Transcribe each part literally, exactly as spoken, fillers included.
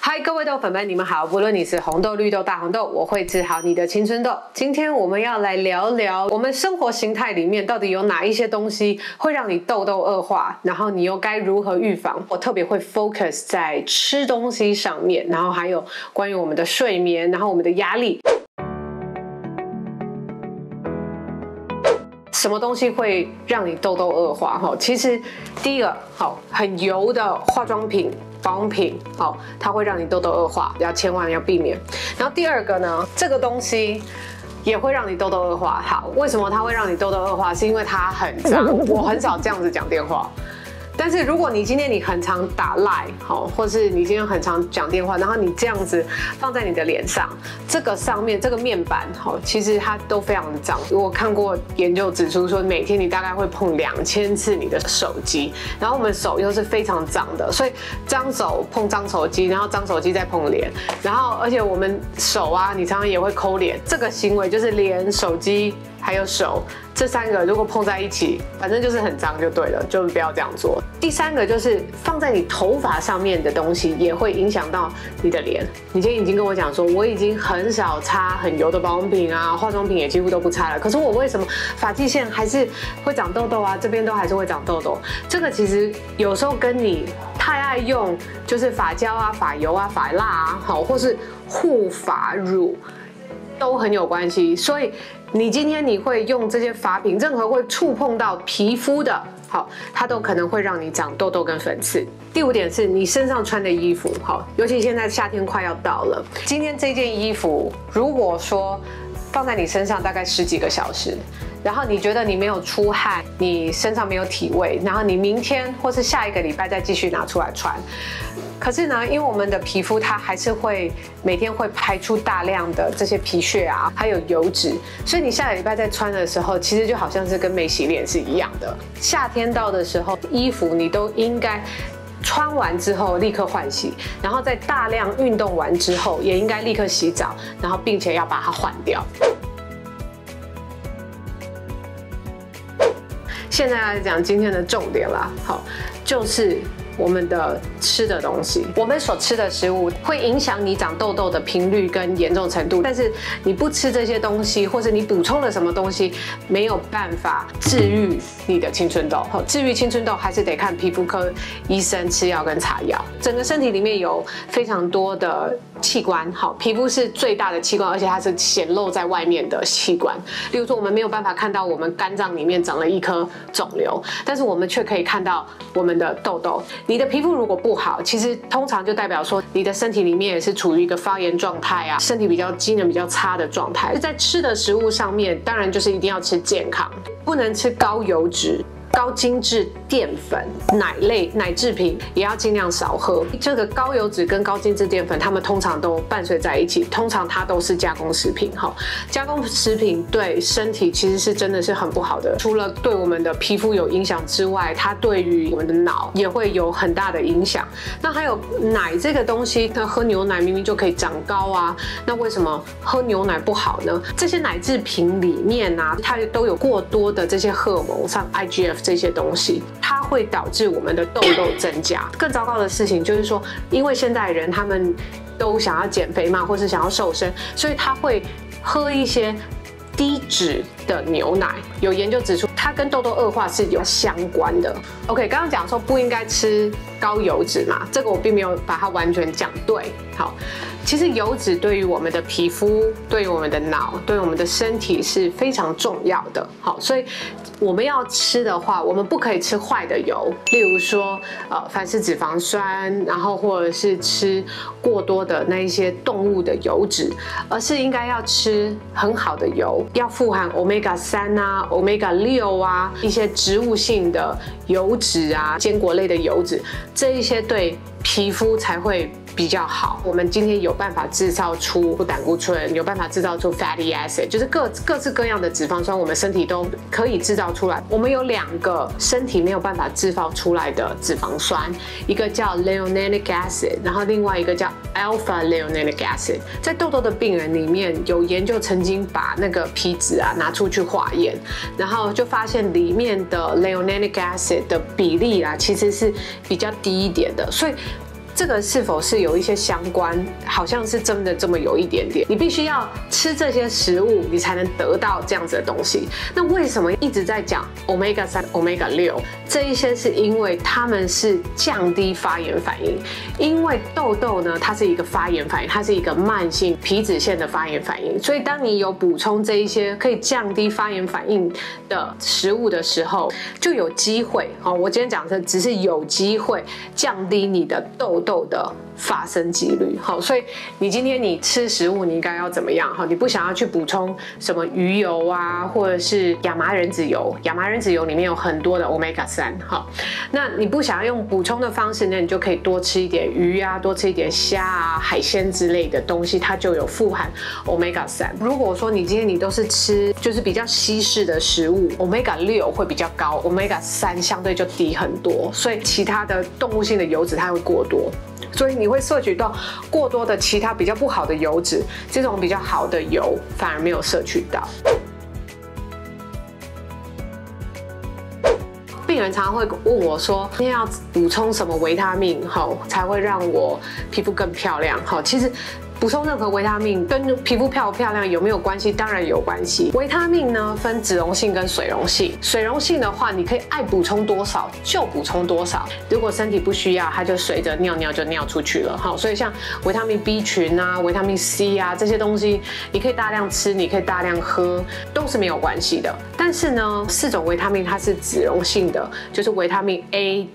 嗨，各位豆粉们，你们好！不论你是红豆、绿豆、大红豆，我会治好你的青春痘。今天我们要来聊聊我们生活形态里面到底有哪一些东西会让你痘痘恶化，然后你又该如何预防？我特别会 focus 在吃东西上面，然后还有关于我们的睡眠，然后我们的压力。什么东西会让你痘痘恶化？哈，其实第一个，好，很油的化妆品、保养品，好，它会让你痘痘恶化，要千万要避免。然后第二个呢，这个东西也会让你痘痘恶化。好，为什么它会让你痘痘恶化？是因为它很脏。我很少这样子讲电话。但是如果你今天你很常打 line 好，或是你今天很常讲电话，然后你这样子放在你的脸上，这个上面这个面板好，其实它都非常的脏。我看过研究指出说，每天你大概会碰两千次你的手机，然后我们手又是非常脏的，所以脏手碰脏手机，然后脏手机再碰脸，然后而且我们手啊，你常常也会抠脸，这个行为就是脸、手机还有手这三个如果碰在一起，反正就是很脏就对了，就不要这样做。第三个就是放在你头发上面的东西也会影响到你的脸。你今天已经跟我讲说，我已经很少擦很油的保养品啊，化妆品也几乎都不擦了，可是我为什么发际线还是会长痘痘啊？这边都还是会长痘痘。这个其实有时候跟你太爱用就是发胶啊、发油啊、发蜡啊，好，或是护发乳都很有关系。所以你今天你会用这些发品，任何会触碰到皮肤的，好，它都可能会让你长痘痘跟粉刺。第五点是你身上穿的衣服，好，尤其现在夏天快要到了，今天这件衣服如果说放在你身上大概十几个小时，然后你觉得你没有出汗，你身上没有体味，然后你明天或是下一个礼拜再继续拿出来穿。可是呢，因为我们的皮肤它还是会每天会排出大量的这些皮屑啊，还有油脂，所以你下个礼拜再穿的时候，其实就好像是跟没洗脸是一样的。夏天到的时候，衣服你都应该穿完之后立刻换洗，然后在大量运动完之后，也应该立刻洗澡，然后并且要把它换掉。现在来讲今天的重点啦，好，就是我们的吃的东西，我们所吃的食物会影响你长痘痘的频率跟严重程度，但是你不吃这些东西，或者你补充了什么东西，没有办法治愈你的青春痘。好，治愈青春痘还是得看皮肤科医生吃药跟擦药。整个身体里面有非常多的器官，好，皮肤是最大的器官，而且它是显露在外面的器官。例如说，我们没有办法看到我们肝脏里面长了一颗肿瘤，但是我们却可以看到我们的痘痘。你的皮肤如果不好，其实通常就代表说你的身体里面也是处于一个发炎状态啊，身体比较机能比较差的状态。在吃的食物上面，当然就是一定要吃健康，不能吃高油脂、高精致淀粉、奶类、奶制品也要尽量少喝。这个高油脂跟高精致淀粉，它们通常都伴随在一起，通常它都是加工食品。哈，加工食品对身体其实是真的是很不好的，除了对我们的皮肤有影响之外，它对于我们的脑也会有很大的影响。那还有奶这个东西，那喝牛奶明明就可以长高啊，那为什么喝牛奶不好呢？这些奶制品里面啊，它都有过多的这些荷尔蒙，像 I G F 这些东西，它会导致我们的痘痘增加。更糟糕的事情就是说，因为现代人他们都想要减肥嘛，或是想要瘦身，所以他会喝一些低脂的牛奶。有研究指出，它跟痘痘恶化是有相关的。OK， 刚刚讲说不应该吃高油脂嘛，这个我并没有把它完全讲对。好，其实油脂对于我们的皮肤、对于我们的脑、对于我们的身体是非常重要的。好，所以我们要吃的话，我们不可以吃坏的油，例如说，呃，凡是脂肪酸，然后或者是吃过多的那一些动物的油脂，而是应该要吃很好的油，要富含 omega 三啊、omega 六啊，一些植物性的油脂啊、坚果类的油脂，这一些对皮肤才会比较好。我们今天有办法制造出胆固醇，有办法制造出 fatty acid， 就是各各式各样的脂肪酸，我们身体都可以制造出来。我们有两个身体没有办法制造出来的脂肪酸，一个叫 leoninic acid， 然后另外一个叫 alpha leoninic acid。在痘痘的病人里面，有研究曾经把那个皮脂啊拿出去化验，然后就发现里面的 leoninic acid 的比例啊，其实是比较低一点的，所以这个是否是有一些相关？好像是真的这么有一点点。你必须要吃这些食物，你才能得到这样子的东西。那为什么一直在讲 omega 三、omega 六？这一些是因为它们是降低发炎反应，因为痘痘呢，它是一个发炎反应，它是一个慢性皮脂腺的发炎反应。所以当你有补充这一些可以降低发炎反应的食物的时候，就有机会。哦，我今天讲的只是有机会降低你的痘痘的发生几率。好，所以你今天你吃食物，你应该要怎么样？好，你不想要去补充什么鱼油啊，或者是亚麻仁籽油，亚麻仁籽油里面有很多的 omega 三。好，那你不想要用补充的方式呢，你就可以多吃一点鱼啊，多吃一点虾啊、海鲜之类的东西，它就有富含 omega 三。如果说你今天你都是吃就是比较西式的食物 ，omega 六会比较高 ，omega 三相对就低很多，所以其他的动物性的油脂它会过多。所以你会摄取到过多的其他比较不好的油脂，这种比较好的油反而没有摄取到。病人常常会问我说：“今天要补充什么维他命，好才会让我皮肤更漂亮？”好，其实。补充任何维他命跟皮肤漂不漂亮有没有关系？当然有关系。维他命呢分脂溶性跟水溶性。水溶性的话，你可以爱补充多少就补充多少。如果身体不需要，它就随着尿尿就尿出去了。好，所以像维他命 B 群啊、维他命 C 啊这些东西，你可以大量吃，你可以大量喝，都是没有关系的。但是呢，四种维他命它是脂溶性的，就是维他命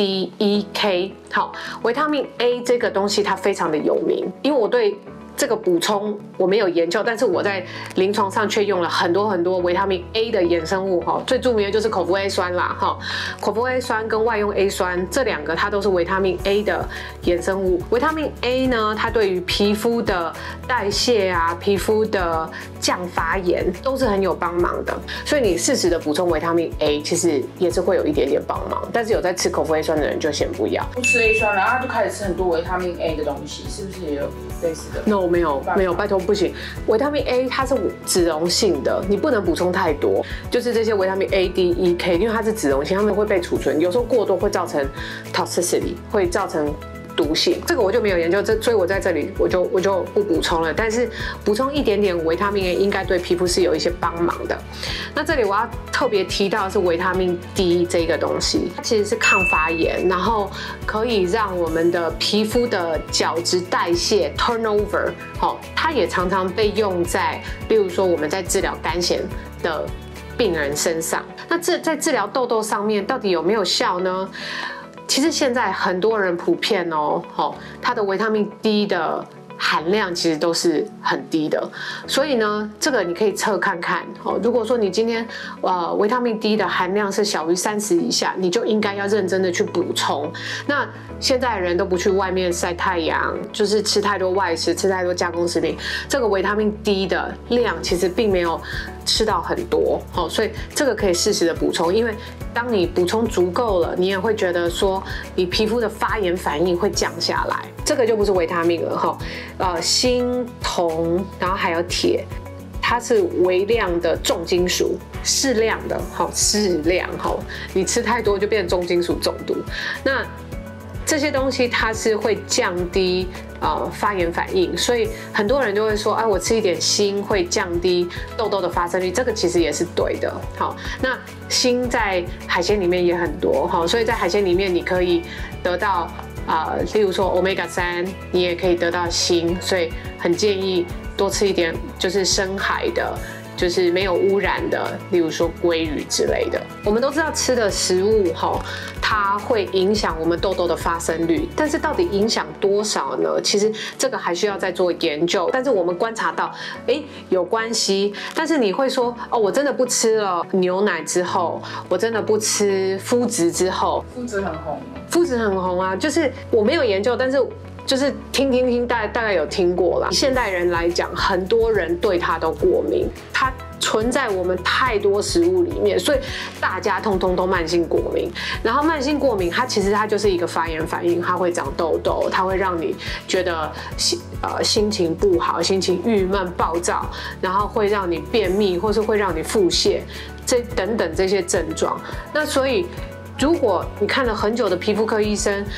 A、D、E、K。好，维他命 A 这个东西它非常的有名，因为我对这个补充我没有研究，但是我在临床上却用了很多很多维他命 A 的衍生物哈，最著名的就是口服 A 酸啦哈，口服 A 酸跟外用 A 酸这两个它都是维他命 A 的衍生物。维他命 A 呢，它对于皮肤的代谢啊、皮肤的降发炎都是很有帮忙的，所以你适时的补充维他命 A 其实也是会有一点点帮忙。但是有在吃口服 A 酸的人就先不要， 不吃 A 酸，然后他就开始吃很多维他命 A 的东西，是不是也有类似的 ？No， 没有没有，拜托不行。维他命 A 它是脂溶性的，你不能补充太多。就是这些维他命 A、D、E、K， 因为它是脂溶性，它们会被储存，有时候过多会造成 toxicity， 会造成毒性。这个我就没有研究，这所以我在这里我就我就不补充了。但是补充一点点维他命 A 应该对皮肤是有一些帮忙的。那这里我要特别提到的是维他命 D 这个东西，它其实是抗发炎，然后可以让我们的皮肤的角质代谢 turnover， 好，它也常常被用在，例如说我们在治疗干癣的病人身上。那这在治疗痘痘上面到底有没有效呢？其实现在很多人普遍哦，哦，它的维他命 D 的含量其实都是很低的，所以呢，这个你可以测看看哦。如果说你今天呃维他命 D 的含量是小于三十以下，你就应该要认真的去补充。那现在人都不去外面晒太阳，就是吃太多外食，吃太多加工食品，这个维他命 D 的量其实并没有吃到很多，哦，所以这个可以适时的补充，因为当你补充足够了，你也会觉得说你皮肤的发炎反应会降下来。这个就不是维他命了哈，呃，锌、铜，然后还有铁，它是微量的重金属，适量的，好，适量，好，你吃太多就变成重金属中毒。那这些东西它是会降低呃发炎反应，所以很多人就会说，哎，我吃一点锌会降低痘痘的发生率，这个其实也是对的。好，那锌在海鲜里面也很多，好，所以在海鲜里面你可以得到啊、呃，例如说 omega 三，你也可以得到锌，所以很建议多吃一点，就是深海的。就是没有污染的，例如说鲑鱼之类的。我们都知道吃的食物哈，它会影响我们痘痘的发生率，但是到底影响多少呢？其实这个还需要再做研究。但是我们观察到，哎，有关系。但是你会说，哦，我真的不吃了牛奶之后，我真的不吃麸质之后， 麸质很红， 麸质很红啊，就是我没有研究，但是。就是听听听，大大概有听过啦。现代人来讲，很多人对它都过敏，它存在我们太多食物里面，所以大家通通都慢性过敏。然后慢性过敏，它其实它就是一个发炎反应，它会长痘痘，它会让你觉得心呃心情不好，心情郁闷、暴躁，然后会让你便秘，或是会让你腹泻，这等等这些症状。那所以，如果你看了很久的皮肤科医生，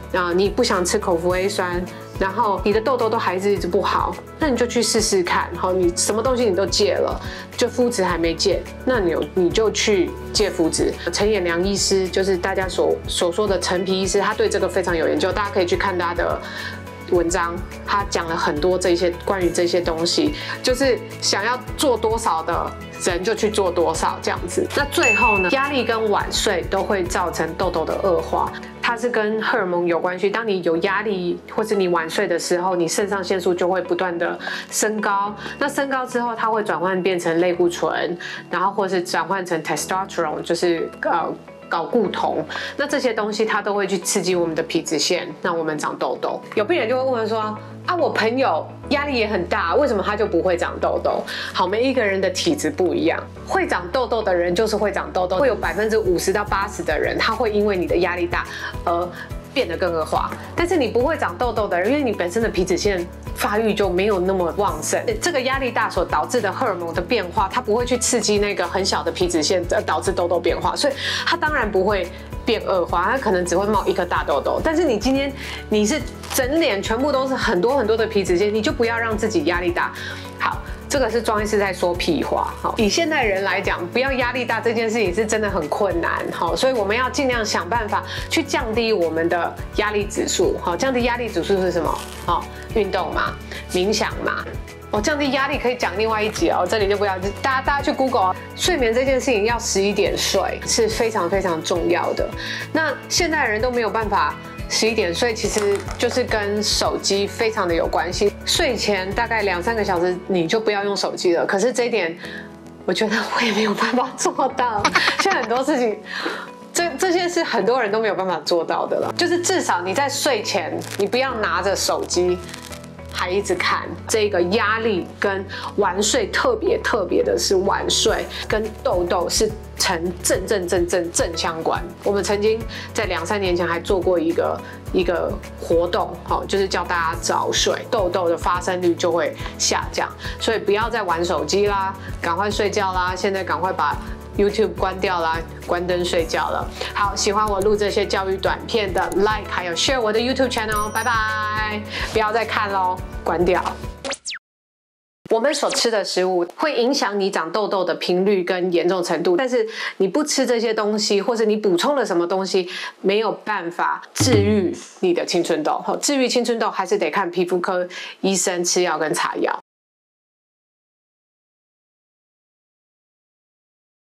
啊、呃，你不想吃口服 A 酸，然后你的痘痘都还是一直不好，那你就去试试看。好，你什么东西你都戒了，就肤质还没戒，那你有你就去戒肤质。陈衍良医师就是大家所所说的陈皮医师，他对这个非常有研究，大家可以去看他的文章，他讲了很多这些关于这些东西，就是想要做多少的人就去做多少这样子。那最后呢，压力跟晚睡都会造成痘痘的恶化，它是跟荷尔蒙有关系。当你有压力或是你晚睡的时候，你肾上腺素就会不断的升高，那升高之后，它会转换变成类固醇，然后或是转换成 testosterone， 就是呃。睾固酮，那这些东西它都会去刺激我们的皮脂腺，让我们长痘痘。有病人就会问说：啊，我朋友压力也很大，为什么他就不会长痘痘？好，每一个人的体质不一样，会长痘痘的人就是会长痘痘，会有百分之五十到八十的人，他会因为你的压力大而变得更恶化。但是你不会长痘痘的人，因为你本身的皮脂腺发育就没有那么旺盛，这个压力大所导致的荷尔蒙的变化，它不会去刺激那个很小的皮脂腺，而导致痘痘变化，所以它当然不会变恶化，它可能只会冒一颗大痘痘。但是你今天你是整脸全部都是很多很多的皮脂腺，你就不要让自己压力大。好，这个是庄医师在说屁话。好，以现代人来讲，不要压力大这件事情是真的很困难。好，所以我们要尽量想办法去降低我们的压力指数。好，降低压力指数是什么？好，运动嘛，冥想嘛。哦，降低压力可以讲另外一集哦，这里就不要，大家大家去 Google 睡眠这件事情要十一点睡是非常非常重要的。那现代人都没有办法十一点睡，其实就是跟手机非常的有关系。睡前大概两三个小时你就不要用手机了。可是这一点，我觉得我也没有办法做到。现在很多事情。这这些是很多人都没有办法做到的了，就是至少你在睡前，你不要拿着手机还一直看。这个压力跟晚睡特别特别的是，晚睡跟痘痘是成正正正正正相关。我们曾经在两三年前还做过一个一个活动，好，就是叫大家早睡，痘痘的发生率就会下降。所以不要再玩手机啦，赶快睡觉啦！现在赶快把YouTube 关掉啦，关灯睡觉了。好，喜欢我录这些教育短片的 Like 还有 Share 我的 YouTube channel， 拜拜！不要再看咯，关掉。我们所吃的食物会影响你长痘痘的频率跟严重程度，但是你不吃这些东西，或是你补充了什么东西，没有办法治愈你的青春痘。治愈青春痘还是得看皮肤科医生吃药跟擦药。